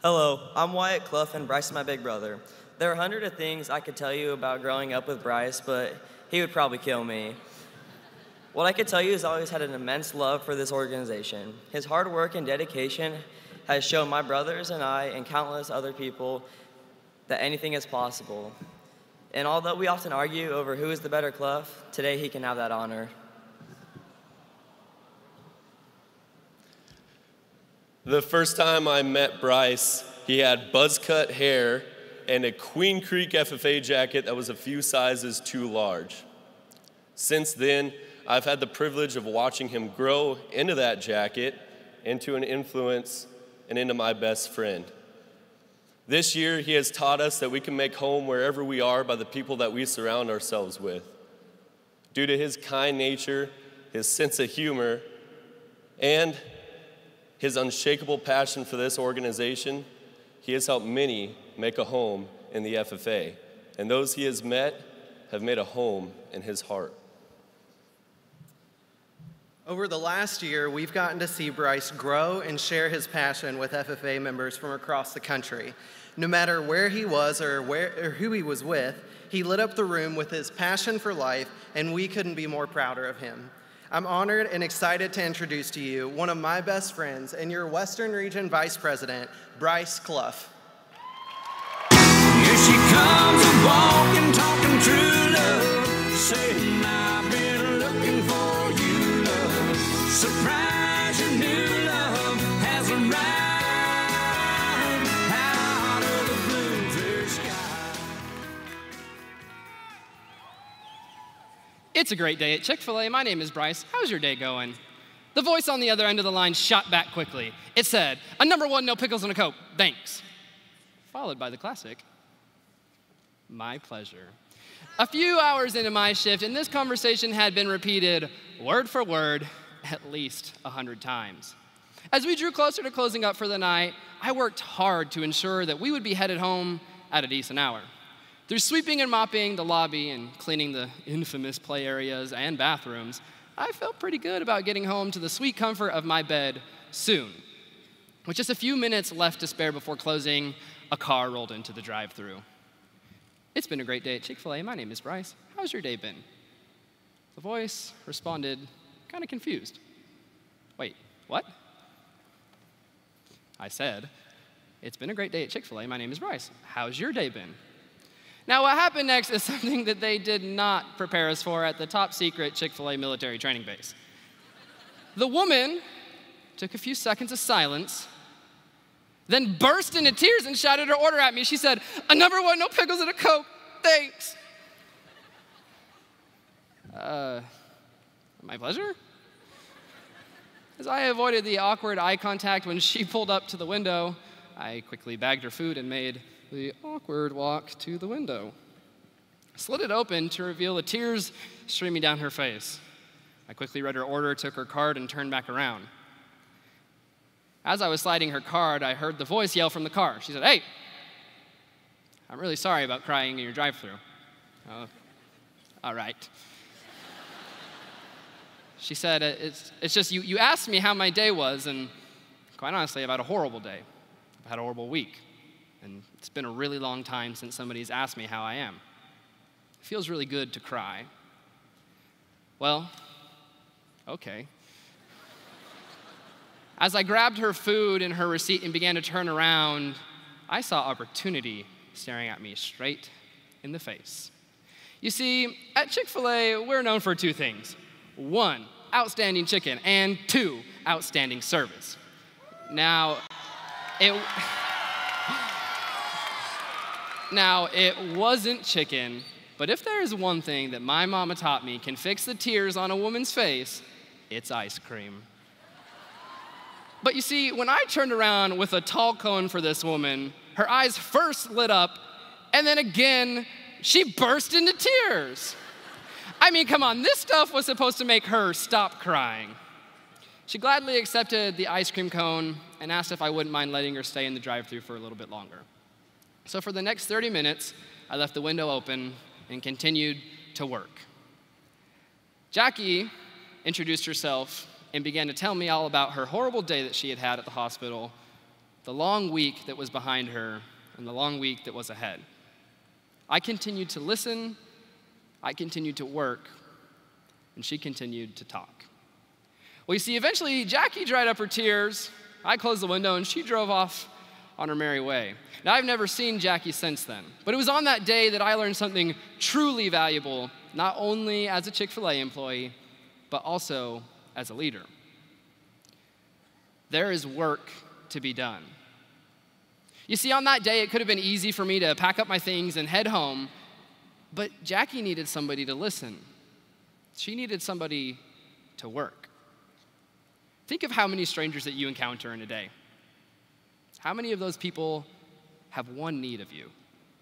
Hello, I'm Wyatt Cluff, and Bryce is my big brother. There are hundreds of things I could tell you about growing up with Bryce, but he would probably kill me. What I could tell you is I always had an immense love for this organization. His hard work and dedication has shown my brothers and I and countless other people that anything is possible. And although we often argue over who is the better Cluff, today he can have that honor. The first time I met Bryce, he had buzz-cut hair and a Queen Creek FFA jacket that was a few sizes too large. Since then, I've had the privilege of watching him grow into that jacket, into an influence, and into my best friend. This year, he has taught us that we can make home wherever we are by the people that we surround ourselves with. Due to his kind nature, his sense of humor, and his unshakable passion for this organization, he has helped many make a home in the FFA, and those he has met have made a home in his heart. Over the last year, we've gotten to see Bryce grow and share his passion with FFA members from across the country. No matter where he was or who he was with, he lit up the room with his passion for life, and we couldn't be more prouder of him. I'm honored and excited to introduce to you one of my best friends and your Western Region Vice President, Bryce Cluff. Here she comes a-walking, talking true love, saying I've been looking for you, love. Surprise, your new love has arrived out of the blue, clear sky. It's a great day at Chick-fil-A. My name is Bryce. How's your day going? The voice on the other end of the line shot back quickly. It said, "A number one, no pickles and a Coke, thanks." Followed by the classic, "My pleasure." A few hours into my shift, and this conversation had been repeated word for word at least 100 times. As we drew closer to closing up for the night, I worked hard to ensure that we would be headed home at a decent hour. Through sweeping and mopping the lobby and cleaning the infamous play areas and bathrooms, I felt pretty good about getting home to the sweet comfort of my bed soon. With just a few minutes left to spare before closing, a car rolled into the drive-thru. "It's been a great day at Chick-fil-A. My name is Bryce. How's your day been?" The voice responded, kind of confused. "Wait, what?" I said, "It's been a great day at Chick-fil-A. My name is Bryce. How's your day been?" Now, what happened next is something that they did not prepare us for at the top secret Chick-fil-A military training base. The woman took a few seconds of silence, then burst into tears and shouted her order at me. She said, "A number one, no pickles and a Coke, thanks." My pleasure? As I avoided the awkward eye contact when she pulled up to the window, I quickly bagged her food and made the awkward walk to the window. I slid it open to reveal the tears streaming down her face. I quickly read her order, took her card, and turned back around. As I was sliding her card, I heard the voice yell from the car. She said, "Hey, I'm really sorry about crying in your drive-thru." All right. She said, it's just you asked me how my day was, and quite honestly, I've had a horrible day. I've had a horrible week. And it's been a really long time since somebody's asked me how I am. It feels really good to cry. Well, okay. As I grabbed her food and her receipt and began to turn around, I saw opportunity staring at me straight in the face. You see, at Chick-fil-A, we're known for two things. 1, outstanding chicken, and 2, outstanding service. Now, it wasn't chicken, but if there is one thing that my mama taught me can fix the tears on a woman's face, it's ice cream. But you see, when I turned around with a tall cone for this woman, her eyes first lit up, and then again, she burst into tears. I mean, come on, this stuff was supposed to make her stop crying. She gladly accepted the ice cream cone and asked if I wouldn't mind letting her stay in the drive-thru for a little bit longer. So for the next 30 minutes, I left the window open and continued to work. Jackie introduced herself and began to tell me all about her horrible day that she had had at the hospital the long week that was behind her and the long week that was ahead. I continued to listen, I continued to work, and she continued to talk. Well, you see, eventually Jackie dried up her tears, I closed the window, and she drove off on her merry way. Now, I've never seen Jackie since then, but it was on that day that I learned something truly valuable, not only as a Chick-fil-A employee, but also as a leader. There is work to be done. You see, on that day, it could have been easy for me to pack up my things and head home, but Jackie needed somebody to listen. She needed somebody to work. Think of how many strangers that you encounter in a day. How many of those people have one need of you?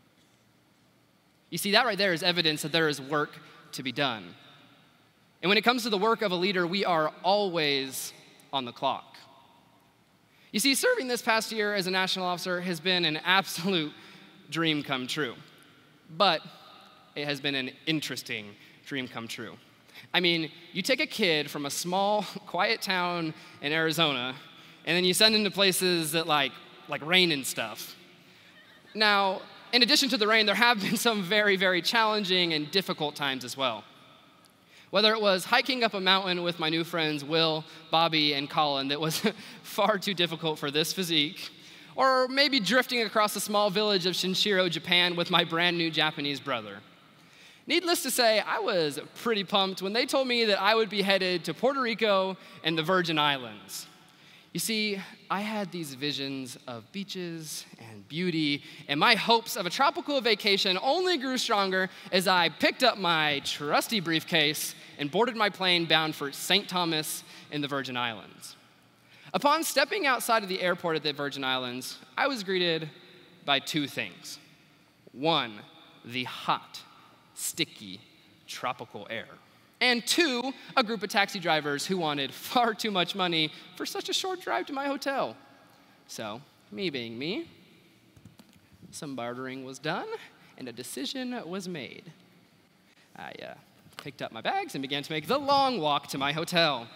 You see, that right there is evidence that there is work to be done. And when it comes to the work of a leader, we are always on the clock. You see, serving this past year as a national officer has been an absolute dream come true. But it has been an interesting dream come true. I mean, you take a kid from a small, quiet town in Arizona, and then you send him to places that like rain and stuff. Now, in addition to the rain, there have been some very, very challenging and difficult times as well. Whether it was hiking up a mountain with my new friends Will, Bobby, and Colin that was far too difficult for this physique, or maybe drifting across the small village of Shinshiro, Japan with my brand new Japanese brother. Needless to say, I was pretty pumped when they told me that I would be headed to Puerto Rico and the Virgin Islands. You see, I had these visions of beaches and beauty, and my hopes of a tropical vacation only grew stronger as I picked up my trusty briefcase and boarded my plane bound for St. Thomas in the Virgin Islands. Upon stepping outside of the airport at the Virgin Islands, I was greeted by two things. One, the hot, sticky, tropical air. And two, a group of taxi drivers who wanted far too much money for such a short drive to my hotel. So, me being me, some bartering was done, and a decision was made. I picked up my bags and began to make the long walk to my hotel.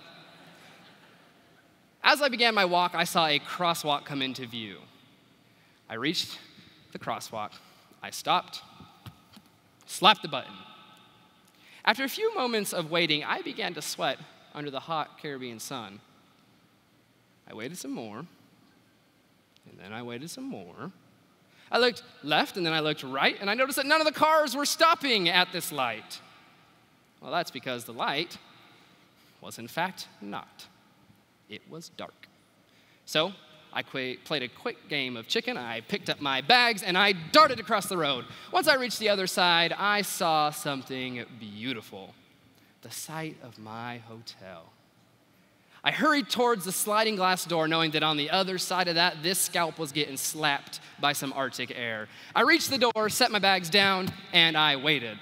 As I began my walk, I saw a crosswalk come into view. I reached the crosswalk. I stopped, slapped the button. After a few moments of waiting, I began to sweat under the hot Caribbean sun. I waited some more, and then I waited some more. I looked left, and then I looked right, and I noticed that none of the cars were stopping at this light. Well, that's because the light was in fact not. It was dark. So I played a quick game of chicken. I picked up my bags, and I darted across the road. Once I reached the other side, I saw something beautiful, the sight of my hotel. I hurried towards the sliding glass door, knowing that on the other side of that, this scalp was getting slapped by some Arctic air. I reached the door, set my bags down, and I waited.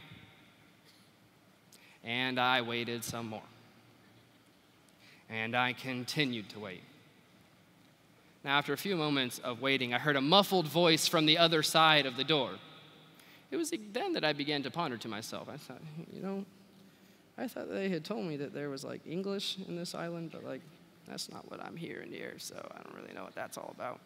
And I waited some more. And I continued to wait. Now, after a few moments of waiting, I heard a muffled voice from the other side of the door. It was then that I began to ponder to myself. I thought, I thought they had told me that there was English in this island, but that's not what I'm hearing here, so I don't really know what that's all about.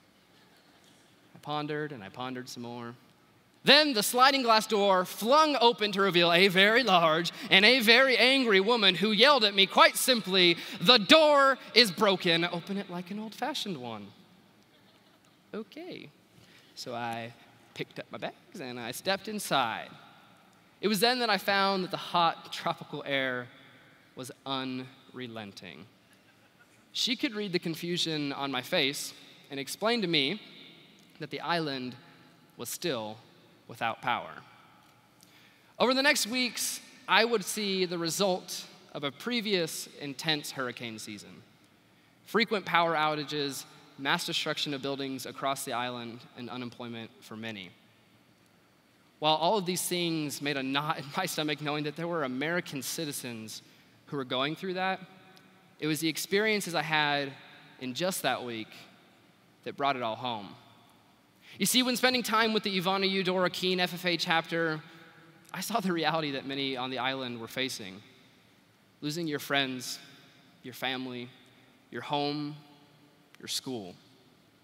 I pondered and I pondered some more. Then the sliding glass door flung open to reveal a very large and a very angry woman who yelled at me quite simply, "The door is broken. Open it like an old-fashioned one." Okay. So I picked up my bags and I stepped inside. It was then that I found that the hot tropical air was unrelenting. She could read the confusion on my face and explained to me that the island was still without power. Over the next weeks, I would see the result of a previous intense hurricane season. Frequent power outages, mass destruction of buildings across the island, and unemployment for many. While all of these things made a knot in my stomach knowing that there were American citizens who were going through that, it was the experiences I had in just that week that brought it all home. You see, when spending time with the Ivana Eudora Keene FFA chapter, I saw the reality that many on the island were facing. Losing your friends, your family, your home, your school.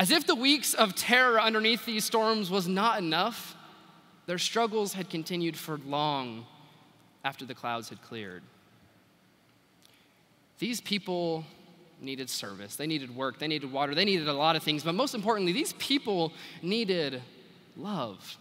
As if the weeks of terror underneath these storms was not enough, their struggles had continued for long after the clouds had cleared. These people needed service, they needed work, they needed water, they needed a lot of things, but most importantly, these people needed love.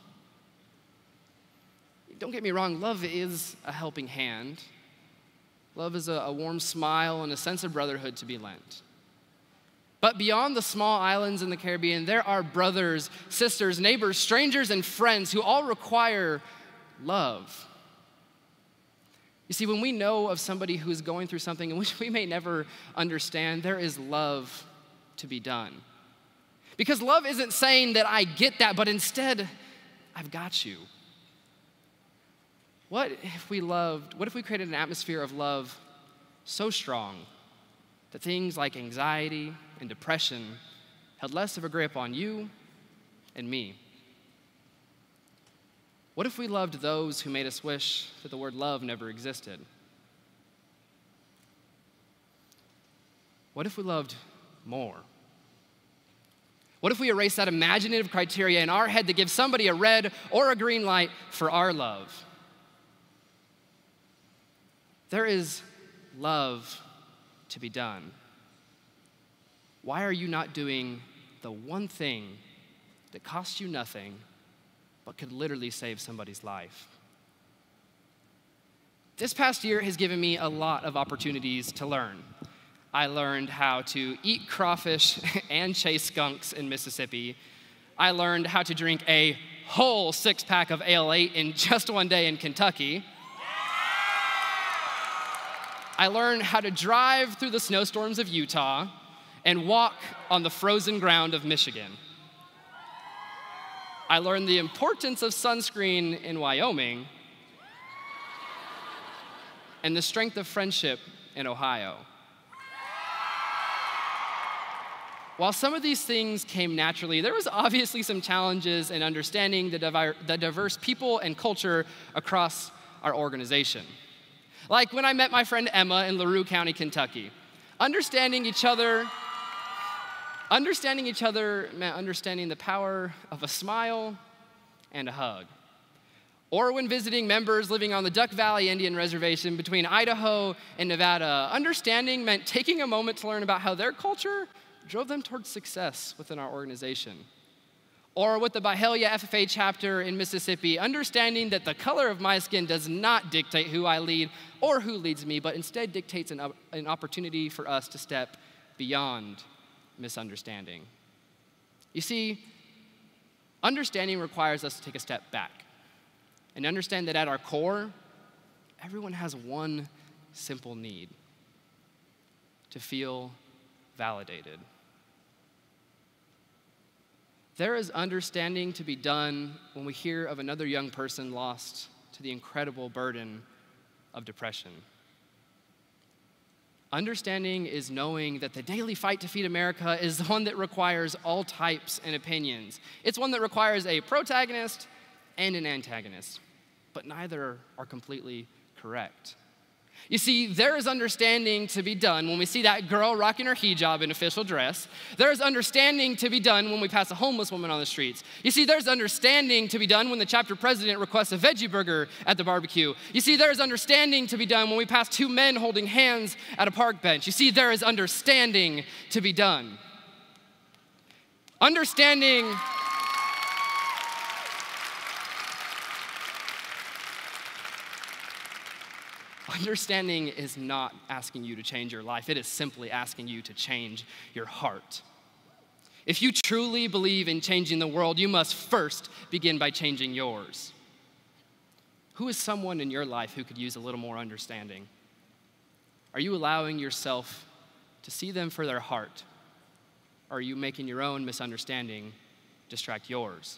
Don't get me wrong, love is a helping hand. Love is a warm smile and a sense of brotherhood to be lent. But beyond the small islands in the Caribbean, there are brothers, sisters, neighbors, strangers, and friends who all require love. You see, when we know of somebody who's going through something in which we may never understand, there is love to be done. Because love isn't saying that I get that, but instead, I've got you. What if we created an atmosphere of love so strong that things like anxiety and depression had less of a grip on you and me? What if we loved those who made us wish that the word love never existed? What if we loved more? What if we erased that imaginative criteria in our head to give somebody a red or a green light for our love? There is love to be done. Why are you not doing the one thing that costs you nothing but could literally save somebody's life? This past year has given me a lot of opportunities to learn. I learned how to eat crawfish and chase skunks in Mississippi. I learned how to drink a whole 6-pack of Ale 8 in just one day in Kentucky. I learned how to drive through the snowstorms of Utah and walk on the frozen ground of Michigan. I learned the importance of sunscreen in Wyoming and the strength of friendship in Ohio. While some of these things came naturally, there was obviously some challenges in understanding the diverse people and culture across our organization. Like when I met my friend Emma in LaRue County, Kentucky. Understanding each other meant understanding the power of a smile and a hug. Or when visiting members living on the Duck Valley Indian Reservation between Idaho and Nevada, understanding meant taking a moment to learn about how their culture drove them towards success within our organization. Or with the Byhalia FFA chapter in Mississippi, understanding that the color of my skin does not dictate who I lead or who leads me, but instead dictates an opportunity for us to step beyond misunderstanding. You see, understanding requires us to take a step back and understand that at our core, everyone has one simple need: to feel validated. There is understanding to be done when we hear of another young person lost to the incredible burden of depression. Understanding is knowing that the daily fight to feed America is one that requires all types and opinions. It's one that requires a protagonist and an antagonist, but neither are completely correct. You see, there is understanding to be done when we see that girl rocking her hijab in official dress. There is understanding to be done when we pass a homeless woman on the streets. You see, there's understanding to be done when the chapter president requests a veggie burger at the barbecue. You see, there is understanding to be done when we pass 2 men holding hands at a park bench. You see, there is understanding to be done. Understanding is not asking you to change your life. It is simply asking you to change your heart. If you truly believe in changing the world, you must first begin by changing yours. Who is someone in your life who could use a little more understanding? Are you allowing yourself to see them for their heart? Or are you making your own misunderstanding distract yours?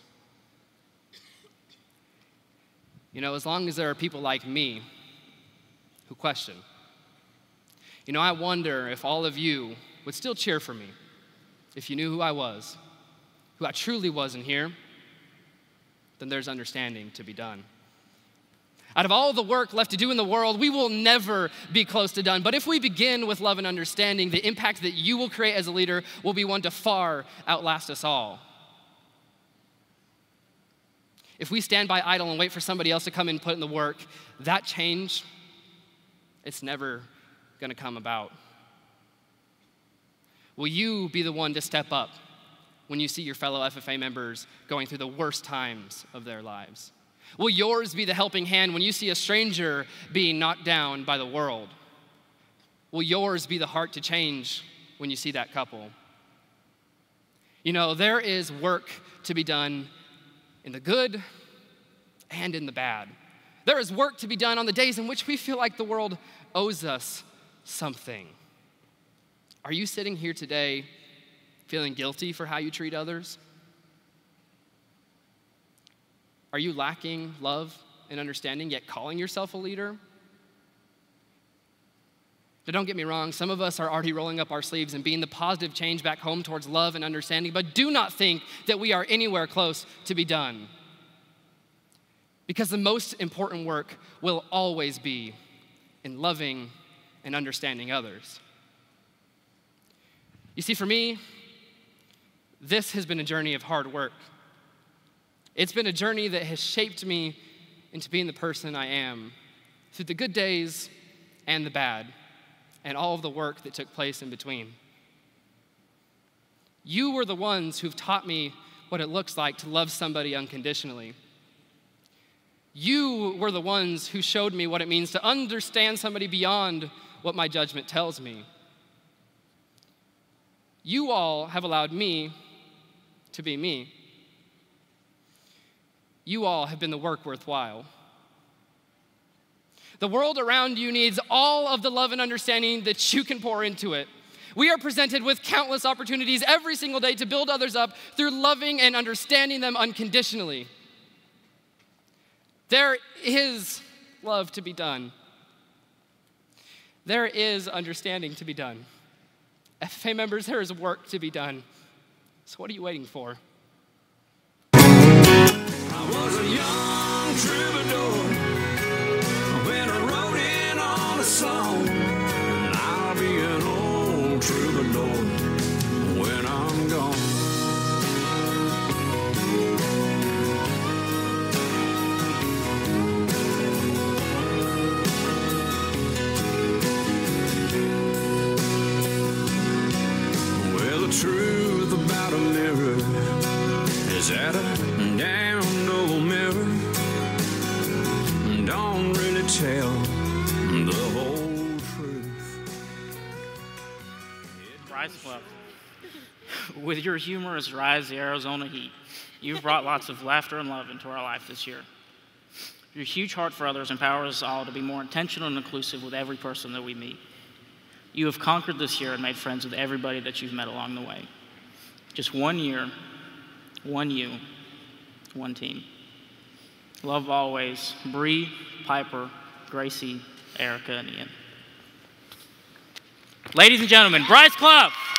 You know, as long as there are people like me who question, you know, I wonder if all of you would still cheer for me if you knew who I was, who I truly was in here. Then there's understanding to be done. Out of all the work left to do in the world, we will never be close to done. But if we begin with love and understanding, the impact that you will create as a leader will be one to far outlast us all. If we stand by idle and wait for somebody else to come in and put in the work, that change, it's never going to come about. Will you be the one to step up when you see your fellow FFA members going through the worst times of their lives? Will yours be the helping hand when you see a stranger being knocked down by the world? Will yours be the heart to change when you see that couple? You know, there is work to be done in the good and in the bad. There is work to be done on the days in which we feel like the world owes us something. Are you sitting here today feeling guilty for how you treat others? Are you lacking love and understanding, yet calling yourself a leader? Now, don't get me wrong, some of us are already rolling up our sleeves and being the positive change back home towards love and understanding, but do not think that we are anywhere close to be done. Because the most important work will always be in loving and understanding others. You see, for me, this has been a journey of hard work. It's been a journey that has shaped me into being the person I am through the good days and the bad, and all of the work that took place in between. You were the ones who've taught me what it looks like to love somebody unconditionally. You were the ones who showed me what it means to understand somebody beyond what my judgment tells me. You all have allowed me to be me. You all have been the work worthwhile. The world around you needs all of the love and understanding that you can pour into it. We are presented with countless opportunities every single day to build others up through loving and understanding them unconditionally. There is love to be done. There is understanding to be done. FFA members, there is work to be done. So what are you waiting for? I was a young troubadour when I wrote in on a song. And I'll be an old troubadour when I'm gone. Well, the truth about a mirror is that a damned old mirror don't really tell the whole truth. Bryce, Cluff, with your humorous rise to Arizona heat, you've brought lots of laughter and love into our life this year. Your huge heart for others empowers us all to be more intentional and inclusive with every person that we meet. You have conquered this year and made friends with everybody that you've met along the way. Just 1 year, one you, one team. Love always, Bree, Piper, Gracie, Erica, and Ian. Ladies and gentlemen, Bryce Cluff.